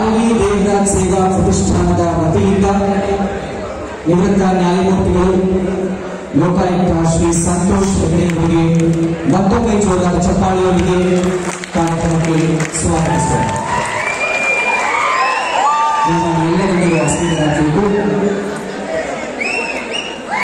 ಮಾಲ್ವಿ ದೇವರಾಜ್ ಸೇವಾ ಪ್ರತಿಷ್ಠಾನದ ವತಿಯಿಂದ ನಿವೃತ್ತ ನ್ಯಾಯಮೂರ್ತಿಗಳು ಲೋಕಾಯುಕ್ತ ಶ್ರೀ ಸಂತೋಷ್ ಹೆಗಡೆಯವರಿಗೆ ಮತ್ತೊಮ್ಮೆ ಜೋರಾದ ಚಪ್ಪಾಳೆಯೊಂದಿಗೆ ಕಾರ್ಯಕ್ರಮಕ್ಕೆ ಸ್ವಾಗತಿಸುತ್ತಾರೆ. ಎಲ್ಲರಿಗೂ ಆಶೀರ್ವಾದ.